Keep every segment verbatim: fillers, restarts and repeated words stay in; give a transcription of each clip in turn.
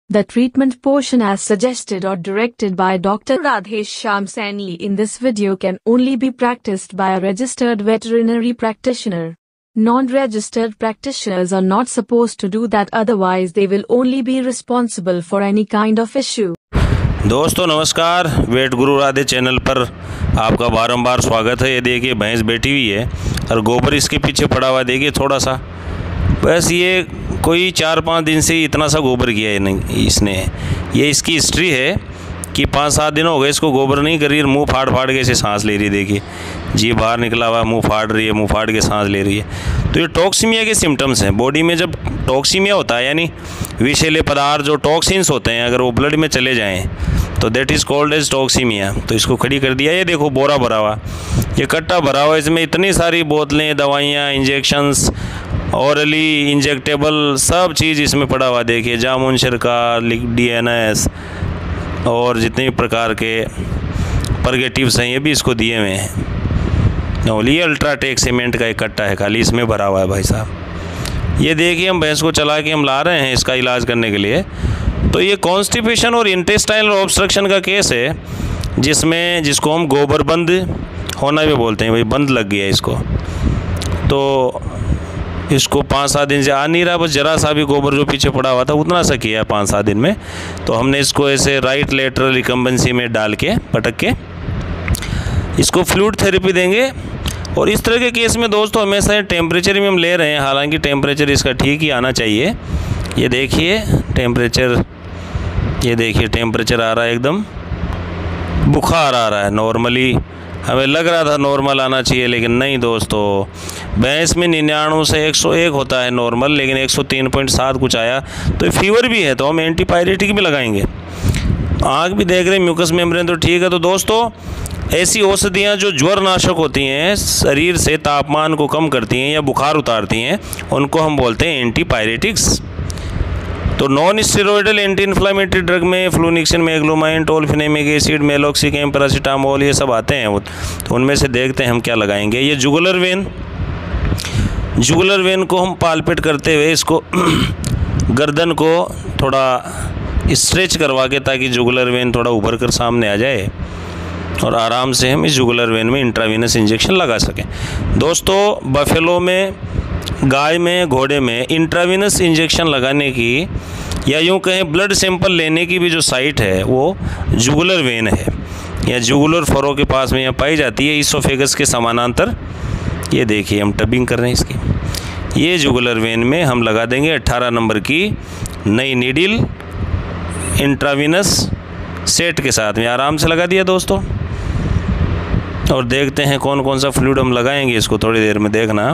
The treatment portion as suggested or directed by Doctor Radhesh Shyam Saini in this video can only be practiced by a registered veterinary practitioner. Non-registered practitioners are not supposed to do that, otherwise they will only be responsible for any kind of issue. दोस्तों नमस्कार, wait गुरु Radhe channel पर आपका बारंबार स्वागत है। ये देखिए भैंस बैठी हुई है और गोबर इसके पीछे पड़ा हुआ, देखिए थोड़ा सा, बस ये कोई चार पाँच दिन से इतना सा गोबर किया है नहीं इसने। ये इसकी हिस्ट्री है कि पाँच सात दिन हो गए इसको गोबर नहीं कर रही, मुंह फाड़ फाड़ के इसे सांस ले रही है। देखिए जी बाहर निकला हुआ, मुंह फाड़ रही है, मुंह फाड़ के सांस ले रही है। तो ये टॉक्सीमिया के सिम्टम्स हैं। बॉडी में जब टॉक्सीमिया होता है यानी विषैले पदार्थ जो टॉक्सिन्स होते हैं अगर वो ब्लड में चले जाएं तो that is called as toxaemia. तो इसको खड़ी कर दिया। ये देखो बोरा भरा हुआ, ये कट्टा भरा हुआ, इसमें इतनी सारी बोतलें, दवाइयाँ, इंजेक्शंस, औरली इंजेक्टेबल सब चीज़ इसमें पड़ा हुआ। देखिए जामुन सिरका, डी एन एस और जितने प्रकार के परगेटिव्स हैं ये भी इसको दिए हुए हैं। और ये अल्ट्राटेक सीमेंट का एक कट्टा है, खाली इसमें भरा हुआ है भाई साहब। ये देखिए हम भैंस को चला के हम ला रहे हैं इसका इलाज करने के लिए। तो ये कॉन्स्टिपेशन और इंटेस्टाइनल ऑब्स्ट्रक्शन का केस है, जिसमें जिसको हम गोबर बंद होना भी बोलते हैं। भाई बंद लग गया इसको, तो इसको पाँच सात दिन से आ नहीं रहा, बस जरा सा भी गोबर जो पीछे पड़ा हुआ था उतना सा किया पाँच सात दिन में। तो हमने इसको ऐसे राइट लेटरल रिकम्बेंसी में डाल के पटक के इसको फ्लूइड थेरेपी देंगे। और इस तरह के केस में दोस्तों हमेशा टेम्परेचर में हम ले रहे हैं, हालांकि टेम्परेचर इसका ठीक ही आना चाहिए। ये देखिए टेम्परेचर, ये देखिए टेम्परेचर आ रहा है, एकदम बुखार आ रहा है। नॉर्मली हमें लग रहा था नॉर्मल आना चाहिए, लेकिन नहीं दोस्तों। भैंस में निन्यानवे से एक सौ एक होता है नॉर्मल, लेकिन एक सौ तीन पॉइंट सात कुछ आया। तो फीवर भी है तो हम एंटीपायरेटिक भी लगाएंगे। आँख भी देख रहे हैं, म्यूकस मेम्ब्रेन तो ठीक है। तो दोस्तों ऐसी औषधियाँ जो ज्वर नाशक होती हैं, शरीर से तापमान को कम करती हैं या बुखार उतारती हैं, उनको हम बोलते हैं एंटीपायरेटिक्स। तो non steroidal anti inflammatory drug में flunixin, meglumine, tolfenamic acid, meloxicam, paracetamol ये सब आते हैं। वो तो उनमें से देखते हैं हम क्या लगाएंगे। ये जुगुलर वेन, जुगुलर वेन को हम पालपेट करते हुए इसको गर्दन को थोड़ा स्ट्रेच करवा के, ताकि जुगुलर वेन थोड़ा उभर कर सामने आ जाए और आराम से हम इस जुगुलर वेन में इंट्रावीनस इंजेक्शन लगा सकें। दोस्तों बफेलो में, गाय में, घोड़े में इंट्रावीनस इंजेक्शन लगाने की या यूँ कहें ब्लड सैंपल लेने की भी जो साइट है वो जुगुलर वेन है, या जुगुलर फरो के पास में यहाँ पाई जाती है, ईसोफेगस के समानांतर। ये देखिए हम टबिंग कर रहे हैं इसकी। ये जुगुलर वेन में हम लगा देंगे अट्ठारह नंबर की नई नीडल इंट्रावीनस सेट के साथ में। आराम से लगा दिया दोस्तों। और देखते हैं कौन कौन सा फ्लूइड हम लगाएंगे इसको, थोड़ी देर में देखना।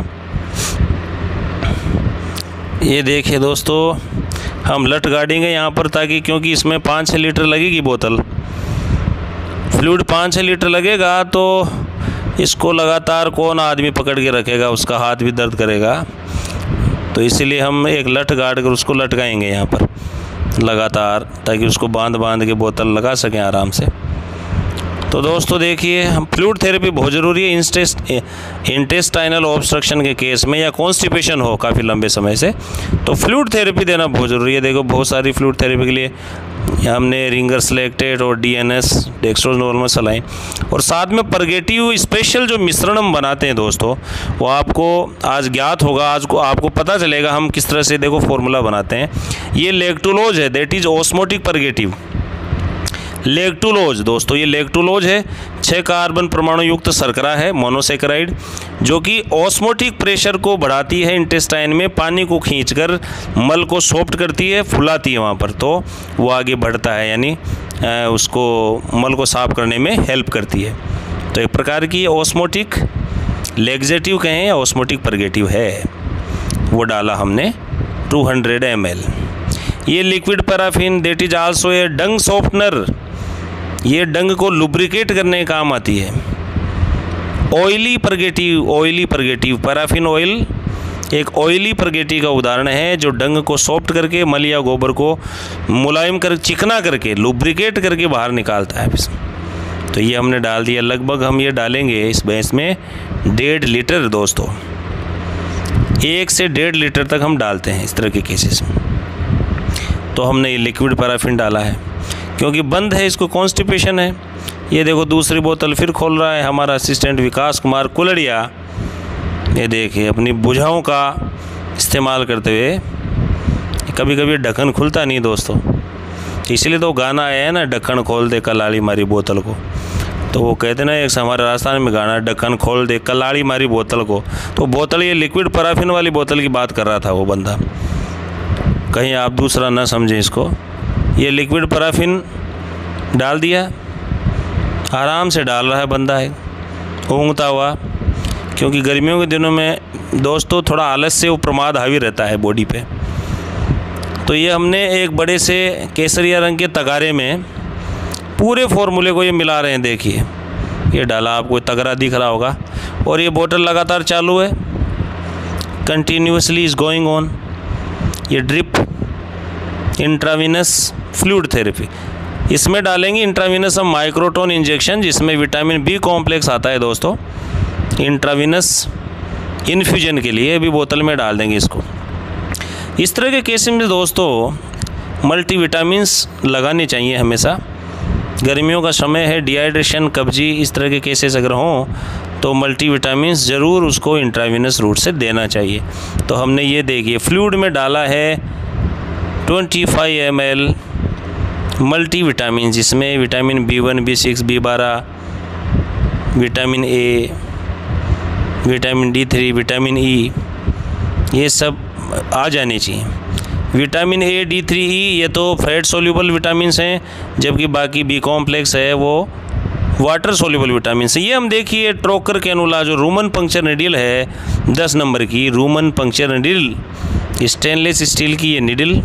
ये देखिए दोस्तों हम लट गाड़ेंगे यहाँ पर, ताकि क्योंकि इसमें पाँच छः लीटर लगेगी बोतल, फ्लूइड पाँच छः लीटर लगेगा, तो इसको लगातार कौन आदमी पकड़ के रखेगा, उसका हाथ भी दर्द करेगा। तो इसीलिए हम एक लट गाड़ कर उसको लटकाएंगे यहाँ पर लगातार, ताकि उसको बांध बांध के बोतल लगा सकें आराम से। तो दोस्तों देखिए हम फ्लूइड थेरेपी बहुत ज़रूरी है इंटेस्ट इंटेस्टाइनल ऑब्स्ट्रक्शन के केस में, या कॉन्स्टिपेशन हो काफ़ी लंबे समय से, तो फ्लूइड थेरेपी देना बहुत ज़रूरी है। देखो बहुत सारी फ्लूइड थेरेपी के लिए हमने रिंगर सेलेक्टेड और D N S, dextro normal saline, और साथ में परगेटिव स्पेशल जो मिश्रण हम बनाते हैं दोस्तों, वो आपको आज ज्ञात होगा, आज को आपको पता चलेगा हम किस तरह से देखो फॉर्मूला बनाते हैं। ये लेक्टुलोज है, that is osmotic purgative. Lactulose दोस्तों, ये लेक्टुलोज है, छः कार्बन परमाणु युक्त शर्करा है, मोनोसेक्राइड, जो कि ऑस्मोटिक प्रेशर को बढ़ाती है इंटेस्टाइन में, पानी को खींचकर मल को सॉफ्ट करती है, फुलाती है वहाँ पर, तो वो आगे बढ़ता है, यानी उसको मल को साफ करने में हेल्प करती है। तो एक प्रकार की ऑस्मोटिक लेग्जेटिव कहें या ऑस्मोटिक परगेटिव है, वो डाला हमने टू हंड्रेड एम एल। ये liquid paraffin, that is also a dung softener, ये डंग को लुब्रिकेट करने के काम आती है। Oily purgative, oily purgative paraffin oil एक ऑयली परगेटिव का उदाहरण है, जो डंग को सॉफ्ट करके, मल या गोबर को मुलायम कर, चिकना करके, लुब्रिकेट करके बाहर निकालता है। तो ये हमने डाल दिया। लगभग हम ये डालेंगे इस भैंस में डेढ़ लीटर दोस्तों, एक से डेढ़ लीटर तक हम डालते हैं इस तरह के केसेस में। तो हमने ये लिक्विड पैराफिन डाला है, क्योंकि बंद है, इसको कॉन्स्टिपेशन है। ये देखो दूसरी बोतल फिर खोल रहा है हमारा असिस्टेंट विकास कुमार कुलड़िया। ये देखिए अपनी भुजाओं का इस्तेमाल करते हुए, कभी कभी ढक्कन खुलता नहीं दोस्तों, इसलिए तो गाना आया है ना, ढक्कन खोल दे कलाड़ी मारी बोतल को। तो वो कहते ना, एक हमारे राजस्थान में गाना, ढक्कन खोल दे कलाड़ी मारी बोतल को। तो बोतल ये लिक्विड पैराफिन वाली बोतल की बात कर रहा था वो बंदा, कहीं आप दूसरा ना समझें इसको। ये लिक्विड पैराफिन डाल दिया, आराम से डाल रहा है बंदा है ऊँघता हुआ, क्योंकि गर्मियों के दिनों में दोस्तों थोड़ा आलस से वो प्रमाद हावी रहता है बॉडी पे। तो ये हमने एक बड़े से केसरिया रंग के तगारे में पूरे फॉर्मूले को ये मिला रहे हैं। देखिए ये डाला, आपको तगड़ा दिख रहा होगा, और ये बोतल लगातार चालू है, कंटिन्यूसली इज़ गोइंग ऑन। ये ड्रिप इंट्रावीनस फ्लूइड थेरेपी, इसमें डालेंगे इंट्रावीनस हम माइक्रोटोन इंजेक्शन, जिसमें विटामिन बी कॉम्प्लेक्स आता है दोस्तों। इंट्रावीनस इन्फ्यूजन के लिए भी बोतल में डाल देंगे इसको। इस तरह के केस में दोस्तों मल्टीविटामिन्स लगाने चाहिए हमेशा। गर्मियों का समय है, डिहाइड्रेशन, कब्जी, इस तरह के केसेस अगर हों तो मल्टीविटामिन्स ज़रूर उसको इंट्रावीनस रूट से देना चाहिए। तो हमने ये देखिए फ्लूइड में डाला है पच्चीस एम एल मल्टीविटामिन, जिसमें vitamin B one, B six, B बारह, vitamin A, vitamin D three, vitamin E, ये सब आ जानी चाहिए। Vitamin A, D three, E ये तो फैट सोल्यूबल विटामिन्स हैं, जबकि बाकी बी कॉम्प्लेक्स है वो वाटर सोल्यूबल विटामिन्स है। ये हम देखिए ट्रोकर कैनुला जो रूमन पंक्चर निडिल है दस नंबर की, rumen puncture needle, stainless steel की ये निडिल,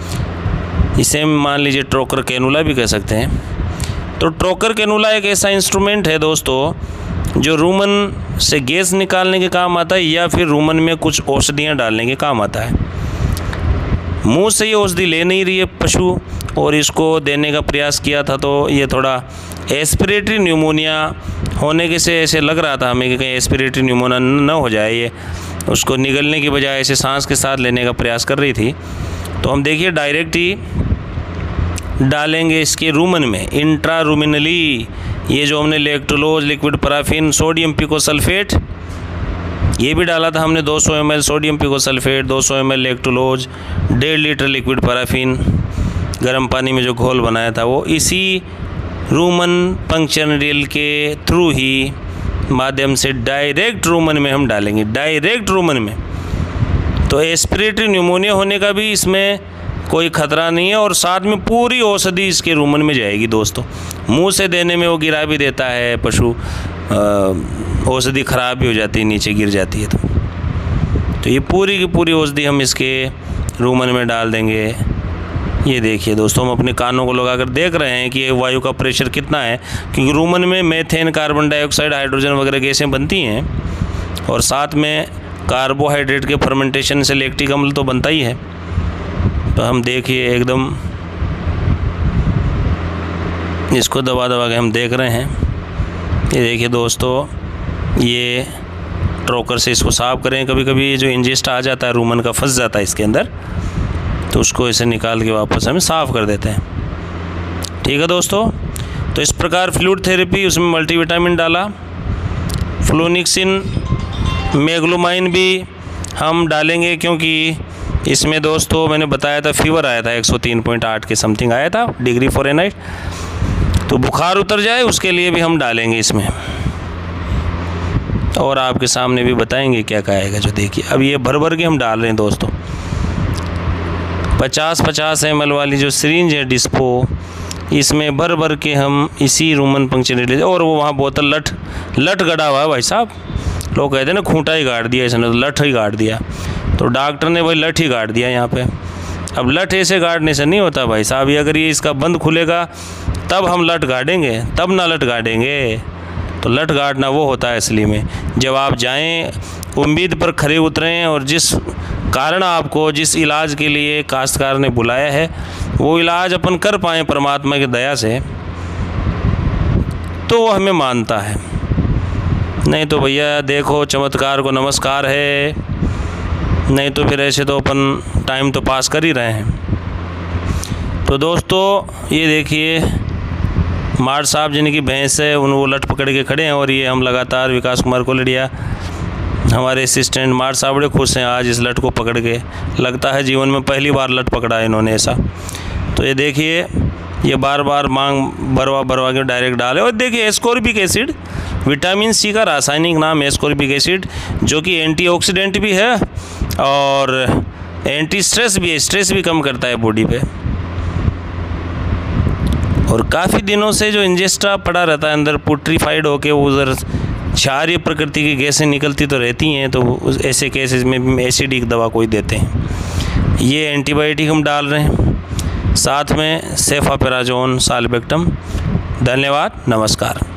इसे मान लीजिए ट्रोकर कैनुला भी कह सकते हैं। तो ट्रोकर कैनुला एक ऐसा इंस्ट्रूमेंट है दोस्तों जो रूमन से गैस निकालने के काम आता है, या फिर रूमन में कुछ औषधियाँ डालने के काम आता है। मुंह से ये औषधि ले नहीं रही है पशु, और इसको देने का प्रयास किया था तो ये थोड़ा एस्पिरेटरी न्यूमोनिया होने के से ऐसे लग रहा था हमें कि कहीं एस्पिरेटरी न्यूमोनिया न हो जाए, ये उसको निगलने की बजाय ऐसे सांस के साथ लेने का प्रयास कर रही थी। तो हम देखिए डायरेक्ट ही डालेंगे इसके रूमन में इंट्रारूमिनली, ये जो हमने lactulose, liquid paraffin, sodium picosulfate, ये भी डाला था हमने दो सौ एम एल सोडियम पिकोसल्फेट, दो सौ एम एल लेक्टोलोज, डेढ़ लीटर लिक्विड पैराफिन, गर्म पानी में जो घोल बनाया था वो इसी रूमन पंक्चर निडिल के थ्रू ही माध्यम से डायरेक्ट रूमन में हम डालेंगे, डायरेक्ट रूमन में। तो एस्पिरेटरी न्यूमोनिया होने का भी इसमें कोई खतरा नहीं है, और साथ में पूरी औषधि इसके रूमन में जाएगी दोस्तों। मुंह से देने में वो गिरा भी देता है पशु, औषधि ख़राब भी हो जाती है, नीचे गिर जाती है। तो तो ये पूरी की पूरी औषधि हम इसके रूमन में डाल देंगे। ये देखिए दोस्तों, हम अपने कानों को लगाकर देख रहे हैं कि ये वायु का प्रेशर कितना है, क्योंकि रूमन में मेथेन, कार्बन डाइऑक्साइड, हाइड्रोजन वगैरह गैसें बनती हैं, और साथ में कार्बोहाइड्रेट के फर्मेंटेशन से लैक्टिक अम्ल तो बनता ही है। तो हम देखिए एकदम इसको दबा दबा के हम देख रहे हैं। ये देखिए दोस्तों, ये ट्रोकर से इसको साफ़ करें। कभी कभी ये जो इंजेस्ट आ जाता है रूमन का, फंस जाता है इसके अंदर, तो उसको इसे निकाल के वापस हमें साफ़ कर देते हैं। ठीक है दोस्तों, तो इस प्रकार फ्लूइड थेरेपी, उसमें मल्टीविटामिन डाला, फ्लोनिक्सिन, मेग्लोमाइन भी हम डालेंगे, क्योंकि इसमें दोस्तों मैंने बताया था फीवर आया था एक सौ तीन पॉइंट आठ के समथिंग आया था डिग्री फ़ारेनहाइट, तो बुखार उतर जाए उसके लिए भी हम डालेंगे इसमें, और आपके सामने भी बताएंगे क्या क्या आएगा। जो देखिए अब ये भर भर के हम डाल रहे हैं दोस्तों, पचास पचास एम एल वाली जो सिरिंज है डिस्पो, इसमें भर भर के हम इसी रूमन पंक्चर निडिल, और वो वहाँ बोतल लठ लठ गड़ा हुआ है भाई साहब, लोग कहते हैं ना खूंटा ही गाड़ दिया इसने, तो लठ ही गाड़ दिया, तो डॉक्टर ने भाई लठ ही गाड़ दिया यहाँ पे। अब लठ ऐसे गाड़ने से नहीं होता भाई साहब, ये अगर ये इसका बंद खुलेगा तब हम लठ गाड़ेंगे, तब ना लठ गाड़ेंगे। तो लठ गाड़ना वो होता है असली में, जब आप जाएं, उम्मीद पर खरे उतरें, और जिस कारण आपको, जिस इलाज के लिए काश्तकार ने बुलाया है, वो इलाज अपन कर पाएँ परमात्मा की दया से, तो वो हमें मानता है। नहीं तो भैया देखो चमत्कार को नमस्कार है, नहीं तो फिर ऐसे तो अपन टाइम तो पास कर ही रहे हैं। तो दोस्तों ये देखिए मार साहब जिनकी भैंस है उन वो लट पकड़ के खड़े हैं और ये हम लगातार विकास कुमार कोलड़िया हमारे असिस्टेंट मार साहब बड़े खुश हैं आज इस लट को पकड़ के। लगता है जीवन में पहली बार लट पकड़ा है इन्होंने ऐसा। तो ये देखिए ये बार बार मांग भरवा भरवा के डायरेक्ट डाले। और देखिए एस्कॉर्बिक एसिड, विटामिन सी का रासायनिक नाम है एस्कॉर्बिक एसिड, जो कि एंटीऑक्सीडेंट भी है और एंटी स्ट्रेस भी है, स्ट्रेस भी कम करता है बॉडी पे। और काफ़ी दिनों से जो इंजेस्टा पड़ा रहता है अंदर पुट्रीफाइड होके वो उधर क्षारीय प्रकृति की गैसें निकलती तो रहती हैं, तो उस ऐसे केसेस में भी एसिडिक दवा कोई देते हैं। ये एंटीबायोटिक हम डाल रहे हैं, साथ में सेफापेराजोन साल्बेक्टम। धन्यवाद, नमस्कार।